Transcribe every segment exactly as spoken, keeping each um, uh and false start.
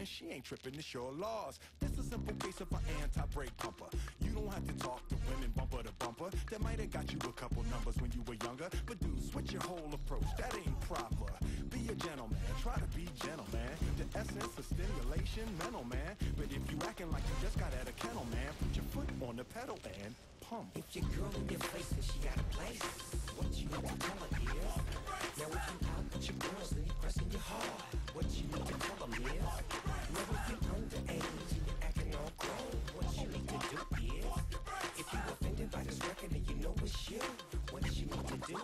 she ain't tripping the sure laws. This a simple case of an anti-brake pumper. You don't have to talk to women bumper to bumper. That might have got you a couple numbers when you were younger. But dude, switch your whole approach, that ain't proper. Be a gentleman, try to be gentleman. The essence of stimulation, mental man. But if you acting like you just got at a kennel, man, put your foot on the pedal and pump. If your girl in your face and she got a place, what you need to tell her is, now if you out with your girls and you pressing your hard, what you need to tell them is, now if you're underage and you're acting all grown, what you need to do is, if you offended by this record and you know it's you, what you need to do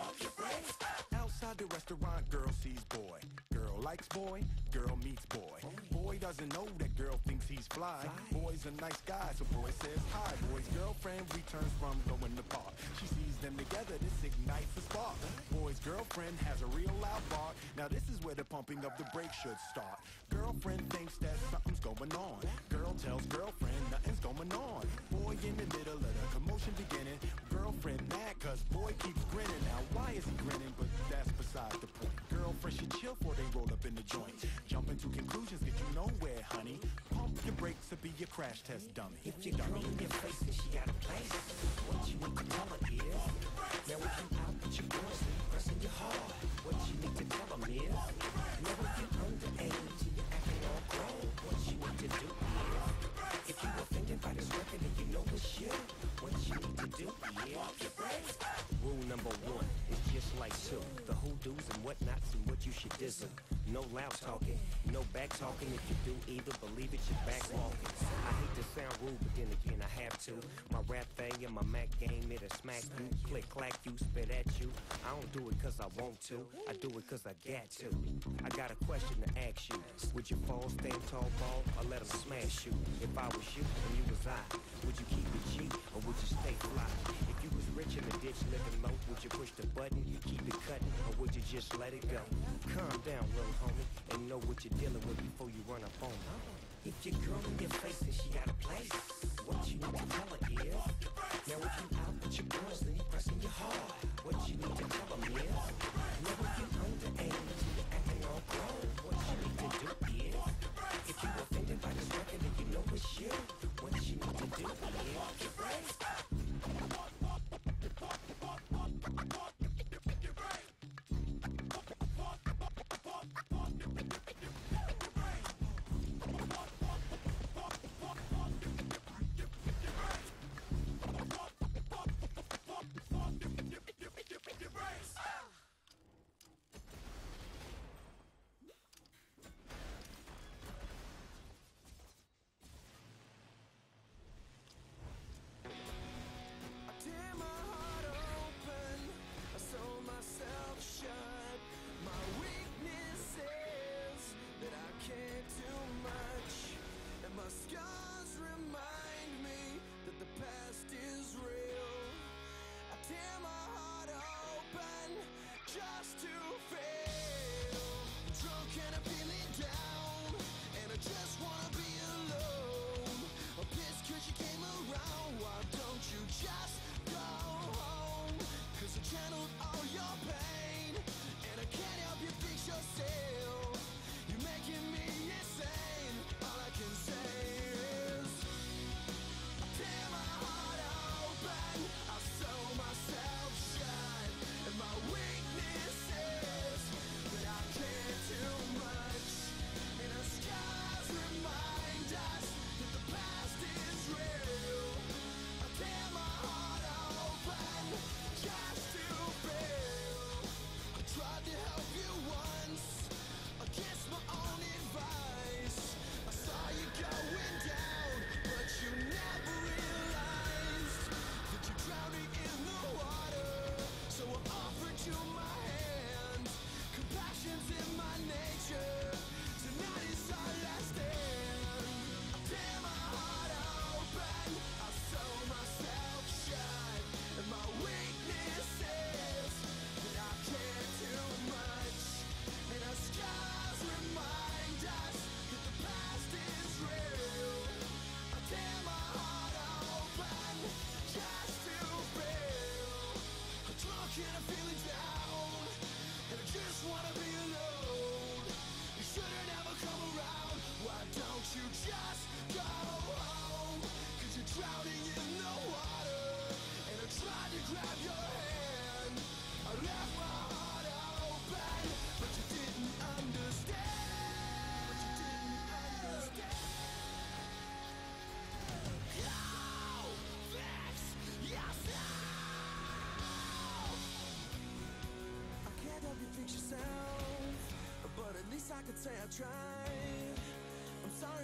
is, outside the restaurant, girl sees boy. Girl likes boy, girl meets boy. Boy doesn't know that girl thinks he's fly. Boy's a nice guy, so boy says hi. Boy's girlfriend returns from going to park. She sees them together, this ignites a spark. Boy's girlfriend has a real loud bark. Now this is where the pumping of the brakes should start. Girlfriend thinks that something's going on. Girl tells girlfriend nothing's going on. Boy in the middle of the commotion beginning. Girlfriend mad cause boy keeps grinning. Now why is he grinning? But that's beside the point. Girlfriend should chill before they roll up in the joint. Jumping to conclusions get you nowhere, honey. Pump your brakes or be your crash test dummy. If your girl in your face and she got a place, what you need to tell her is, now if you out with your girls and you pressing your hard, what you need to tell them is, now if you're underage and you're acting all grown, what you need to do is, if you offended by this record and you know it's you, what you need to do is, rule number one is just like two, the who-dos and whatnots and what you should dizzle. No loud talking, no back talking. If you do either, believe it, you're back walking. I hate to sound rude, but then again I have to. My rap thing and my Mac game, it'll smack you, click clack you, spit at you. I don't do it cause I want to, I do it cause I got to. I got a question to ask you. Would you fall, stand tall, ball, or let them smash you? If I was you and you was I, would you keep it G or would you stay fly? If you was rich in the ditch living low, would you push the button, keep it cutting, or would you just let it go? Calm down, little homie, and know what you're dealing with before you run up on her. If your girl in your face and she got a place, what you need to tell her is, now if you out with your girls and you pressing your hard, what you need to tell them is, now if you're underage and you're acting all grown, what you need to do is, if you offended by this record and you know it's you, what you need to do is,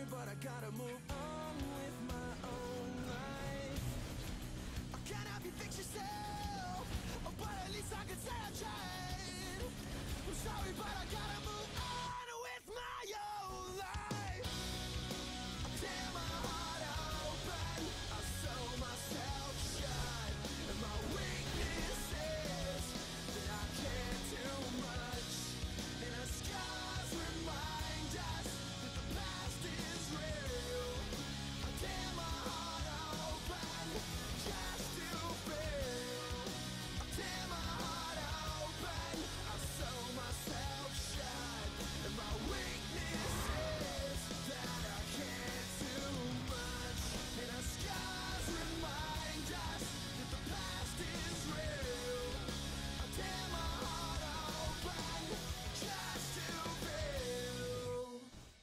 sorry, but I gotta move on with my own life. I can't help you fix yourself, but at least I can say I tried. I'm sorry, but I gotta move on with my own life. I tear my heart open, I sew myself shut, and my weakness is that I can't do much, and the scars remind us that the past is real. I tear my heart open just to feel. I tear my heart open, I sew myself shut, and my weakness is that I can't do much, and the scars remind us that the past is real. I tear my heart open just to feel.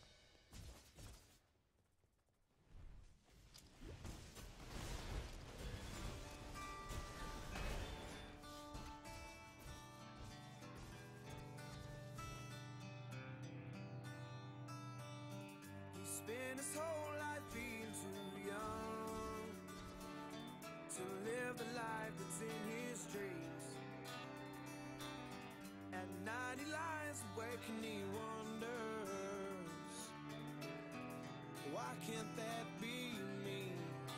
He spent his whole life being too young to live the life that's in his dreams. At night he lies awake and he wonders, why can't that be me?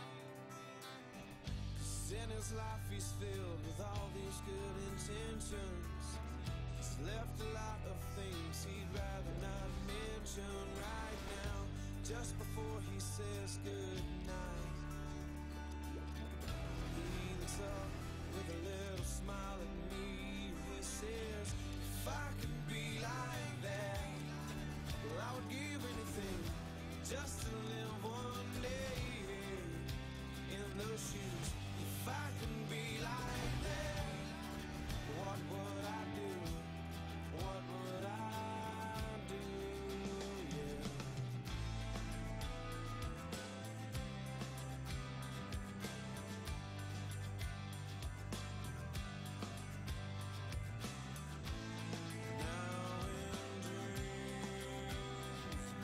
'Cause in his life he's filled with all these good intentions. He's left a lot of things he'd rather not mention right now, just before he says goodnight. He looks up with a little smile at me. He says, if I could be like that, well, I would give anything just to live one day in those shoes. If I could be like that, what would I do? What would I do? Yeah. Now in dreams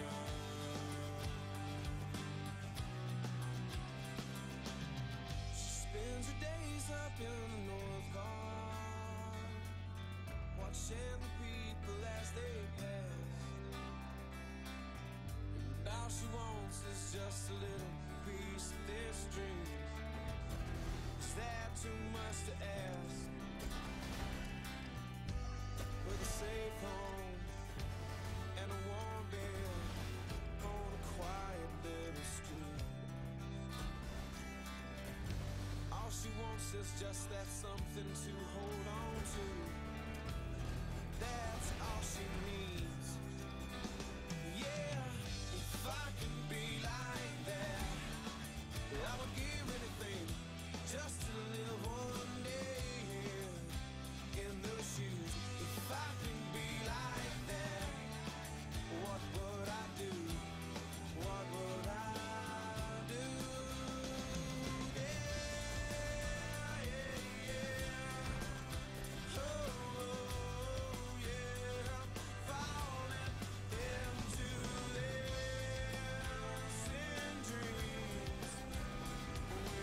she spends her days up in the North Car, watching the people as they pass. And all she wants is just a little piece of this dream. Is that too much to ask? With a safe home and a warm bed on a quiet little street. All she wants is just that something to hold on to. That's all she needs. Yeah, if I could be like that, I would give anything just to live one day in those shoes. If I could be like that, what would I do? What would I do? Yeah, yeah, yeah. Oh, oh, yeah. Falling into this in dreams. We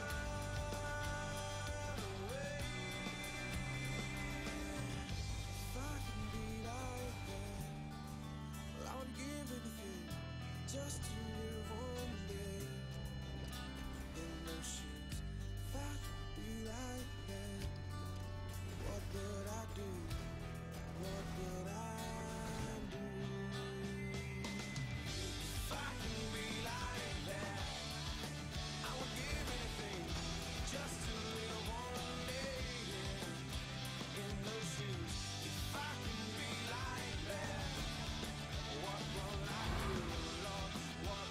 run away. If I can be like that, well, I would give anything just to live one day in those shoes. If I could be like that, what would I do? What would I do? If I can be like that, I would give anything just to live one day in those shoes. If I can be like that, what would I do, Lord? What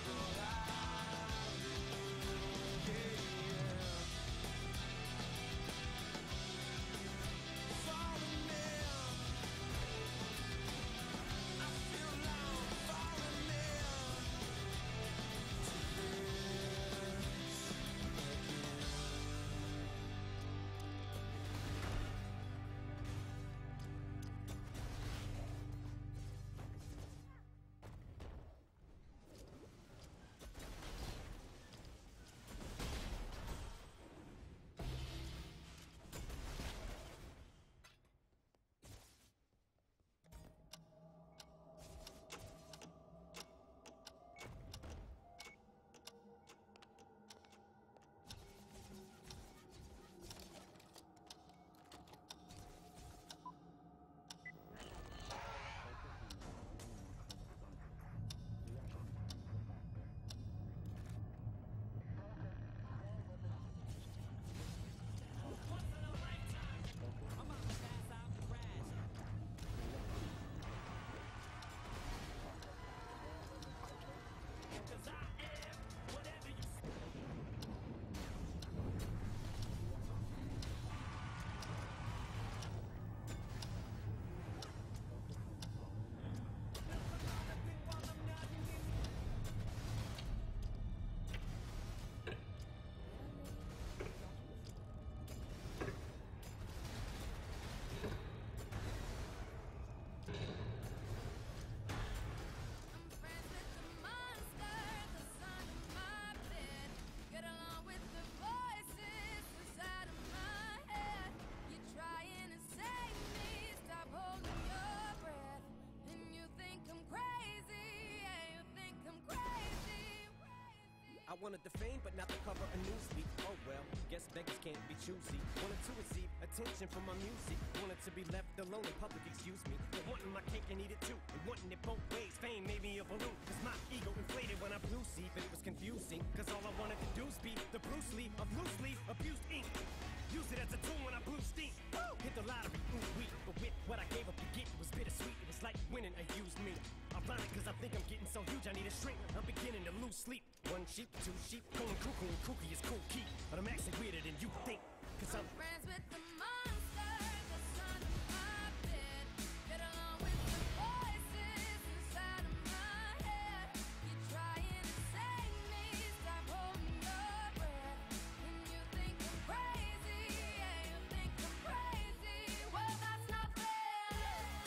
I wanted the fame, but not the cover of Newsweek. Oh well, guess beggars can't be choosy. Wanted to receive attention from my music. Wanted to be left alone in public, excuse me. But wanting my cake and eat it too. And wanting it both ways. Fame made me a balloon. Cause my ego inflated when I blew see, but it was confusing. Cause all I wanted to do was be the Bruce Lee of loosely abused ink. Use it as a tool when I blew steam. Woo! Hit the lottery, ooh wee. But with what I gave up to get, it was bittersweet. It was like winning a used me. Ironic, cause I think I'm getting so huge I need a shrink. I'm beginning to lose sleep. One sheep, two sheep, going cuckoo and kooky is cool key. But I'm actually weirder than you think. Cause I'm, I'm friends with the monster that's under my bed. Get along with the voices inside of my head. You're trying to save me, stop holding your breath. And you think I'm crazy, yeah, you think I'm crazy. Well, that's not fair.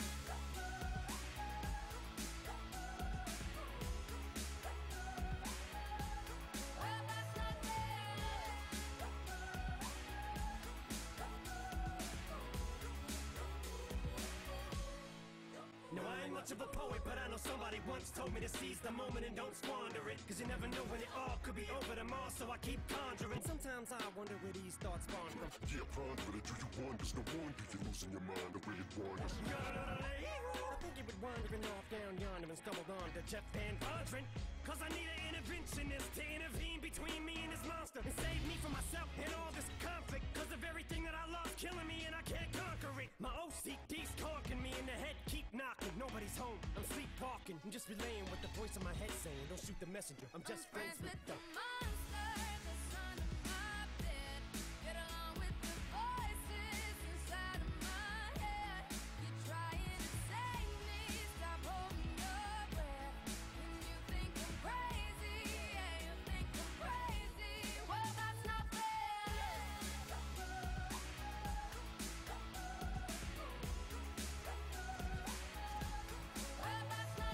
Well, that's not fair. no, I ain't much of a poet, but I know somebody once told me to seize the moment and don't squander it. Cause you never know when it all could be over tomorrow, so I keep conjuring. Sometimes I wonder where these thoughts spawn from. Yeah, ponder it, do you wonder? No wonder you're losing your mind the way it wanders. I think it would wandering off down yonder and stumbled on to Jeff Van Vondren. Cause I need an interventionist to intervene between me and this monster and save me from myself and all this conflict. Cause of everything that I love killing me and I can't conquer it. My O C D's conking me in the head, keep knocking. Nobody's home, I'm sleepwalking. I'm just relaying what the voice in my head saying. Don't shoot the messenger, I'm just I'm friends, with the monster that's under my bed. Get along with the voices inside of my head. You're trying to save me, stop holding your breath. And you think I'm crazy, yeah, you think I'm crazy. Well, that's not fair. Well, that's not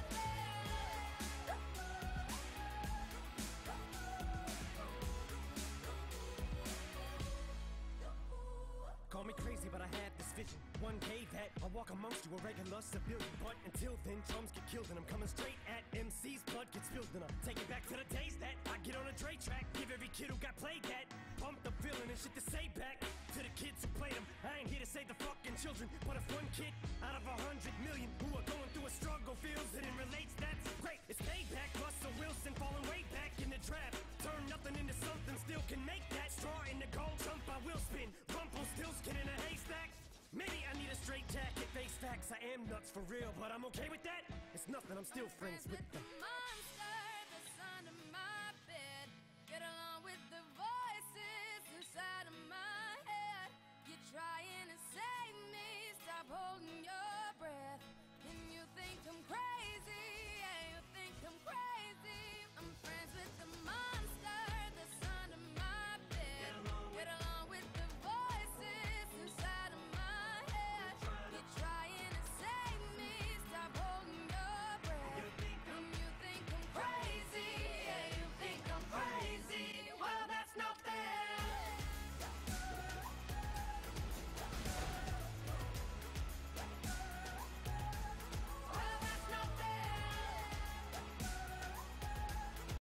Call me crazy, but I had this vision. One day that I'll walk amongst you, a regular civilian. But until then, drums get killed and I'm coming straight at M C's. Blood gets spilled and I'll take it back to the days that I get on a Dre track. Give every kid who got played that. Pump the feeling and shit to say back to the kids who played them. I ain't here to save the fucking children, but if one kid out of a hundred million who are going through a struggle feels it and relates, that's great. It's payback. Russell Wilson falling way back in the draft. Turn nothing into something, still can make that. Straw in the gold jump, I will spin. Rumpelstiltskin in a haystack. Maybe I need a straight jacket, face facts. I am nuts for real, but I'm okay with that. It's nothing, I'm still friends with the